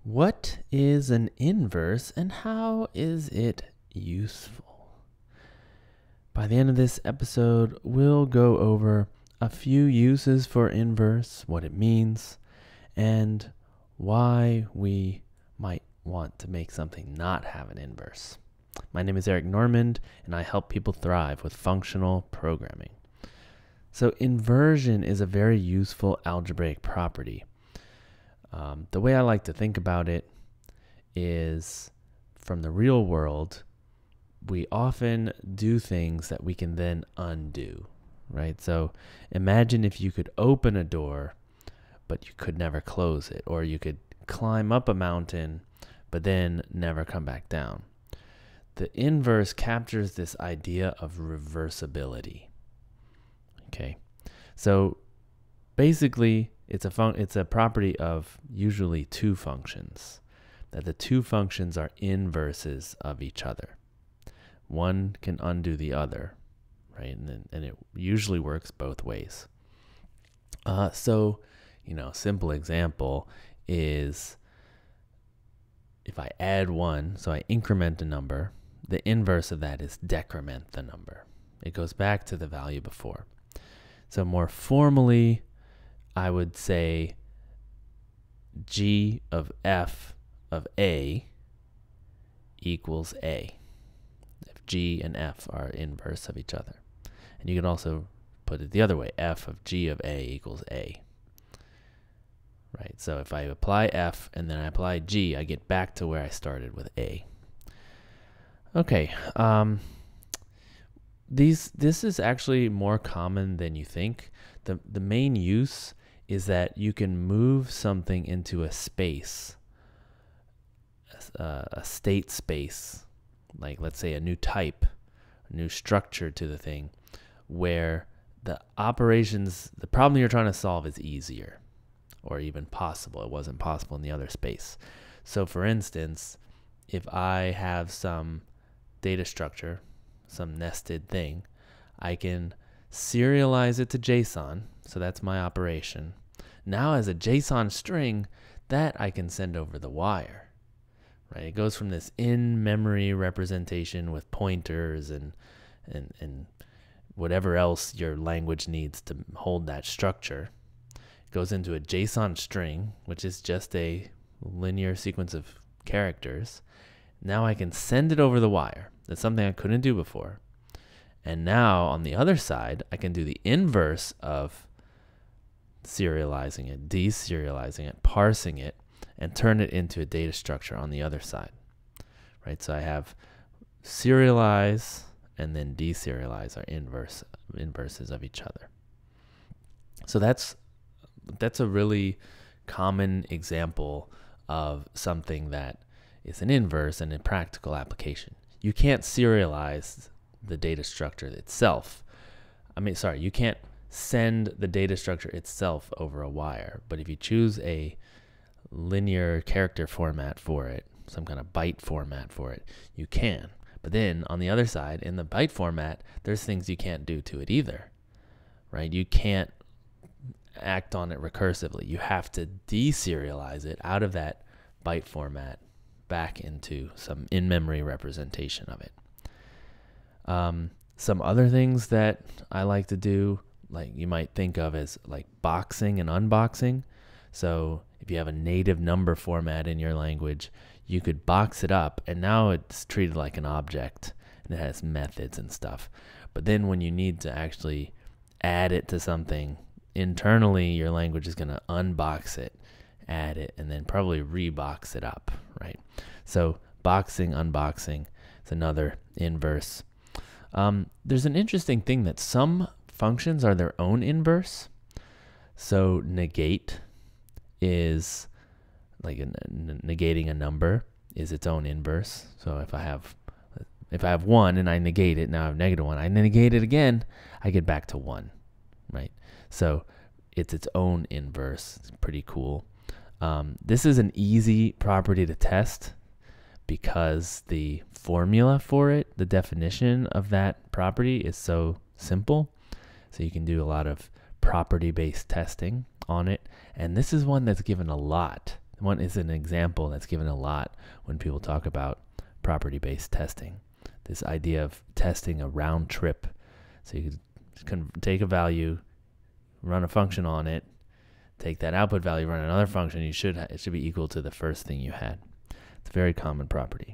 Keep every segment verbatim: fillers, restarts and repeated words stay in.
What is an inverse and how is it useful? By the end of this episode, we'll go over a few uses for inverse, what it means, and why we might want to make something not have an inverse. My name is Eric Normand, and I help people thrive with functional programming. So inversion is a very useful algebraic property. Um, the way I like to think about it is from the real world, we often do things that we can then undo, right? So imagine if you could open a door, but you could never close it, or you could climb up a mountain, but then never come back down. The inverse captures this idea of reversibility. Okay, so basically, it's a fun it's a property of usually two functions, that the two functions are inverses of each other. One can undo the other, right? And then, and it usually works both ways. Uh, so, you know, simple example is if I add one, so I increment a number, the inverse of that is decrement the number. It goes back to the value before. So more formally, I would say g of f of a equals a, if g and f are inverse of each other. And you can also put it the other way, f of g of a equals a. Right, so if I apply f and then I apply g, I get back to where I started with a. Okay, um, these this is actually more common than you think. The, the main use is that you can move something into a space, a, a state space, like let's say a new type, a new structure to the thing, where the operations, the problem you're trying to solve is easier, or even possible. It wasn't possible in the other space. So for instance, if I have some data structure, some nested thing, I can serialize it to JSON, so that's my operation. Now as a JSON string, that I can send over the wire, right? It goes from this in-memory representation with pointers and, and, and whatever else your language needs to hold that structure. It goes into a JSON string, which is just a linear sequence of characters. Now I can send it over the wire. That's something I couldn't do before. And now on the other side, I can do the inverse of serializing it, deserializing it, parsing it, and turn it into a data structure on the other side, right? So I have serialize and then deserialize are inverse inverses of each other. So that's that's a really common example of something that is an inverse and a practical application. You can't serialize the data structure itself. I mean, sorry, you can't send the data structure itself over a wire, but if you choose a linear character format for it, some kind of byte format for it, you can. But then on the other side, in the byte format, there's things you can't do to it either, right? You can't act on it recursively. You have to deserialize it out of that byte format back into some in-memory representation of it. Um, some other things that I like to do, like you might think of as like boxing and unboxing. So if you have a native number format in your language, you could box it up and now it's treated like an object and it has methods and stuff. But then when you need to actually add it to something internally, your language is going to unbox it, add it, and then probably rebox it up, right? So boxing, unboxing is another inverse. Um, there's an interesting thing that some functions are their own inverse. So negate is like a, negating a number is its own inverse. So if I have if I have one and I negate it, now I have negative one. I negate it again, I get back to one, right? So it's its own inverse. It's pretty cool. Um, this is an easy property to test because the formula for it, the definition of that property is so simple. So you can do a lot of property-based testing on it. And this is one that's given a lot. one is an example that's given a lot when people talk about property-based testing. This idea of testing a round trip. So you can take a value, run a function on it, take that output value, run another function. You should it should be equal to the first thing you had. It's a very common property.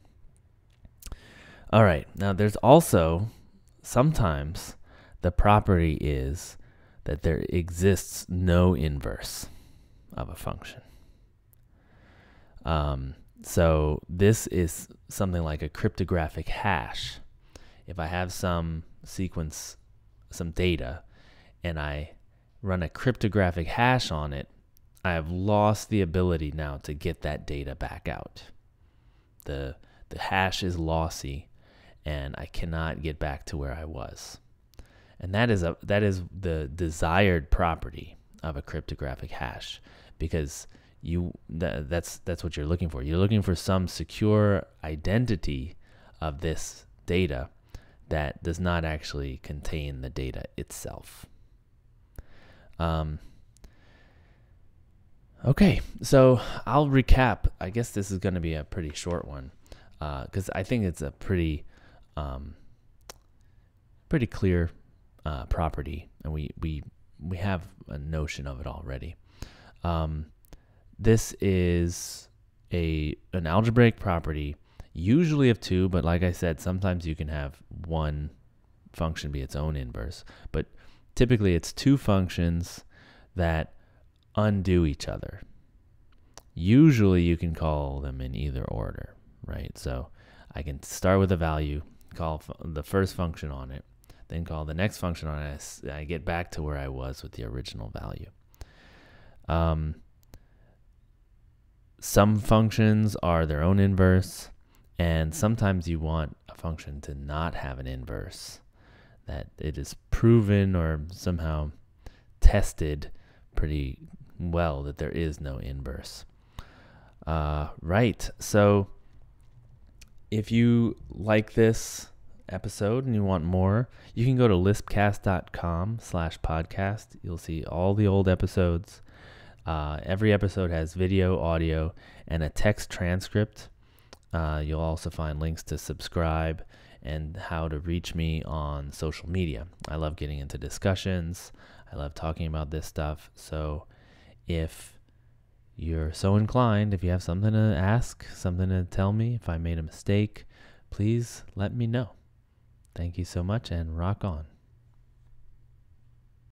All right, now there's also sometimes the property is that there exists no inverse of a function. Um, so this is something like a cryptographic hash. If I have some sequence, some data, and I run a cryptographic hash on it, I have lost the ability now to get that data back out. The, the hash is lossy, and I cannot get back to where I was. And that is a that is the desired property of a cryptographic hash, because you that, that's that's what you're looking for. You're looking for some secure identity of this data that does not actually contain the data itself. Um, okay, so I'll recap. I guess this is going to be a pretty short one, because uh, I think it's a pretty um, pretty clear Uh, property, and we we we have a notion of it already. Um, this is a an algebraic property, usually of two, but like I said, sometimes you can have one function be its own inverse. But typically, it's two functions that undo each other. Usually, you can call them in either order, right? So I can start with a value, call the first function on it, then call the next function on it. I get back to where I was with the original value. Um, some functions are their own inverse, and sometimes you want a function to not have an inverse, that it is proven or somehow tested pretty well that there is no inverse. Uh, right, so if you like this episode and you want more, you can go to lispcast.com slash podcast. You'll see all the old episodes. Uh, every episode has video, audio, and a text transcript. Uh, you'll also find links to subscribe and how to reach me on social media. I love getting into discussions. I love talking about this stuff. So if you're so inclined, if you have something to ask, something to tell me, if I made a mistake, please let me know. Thank you so much, and rock on.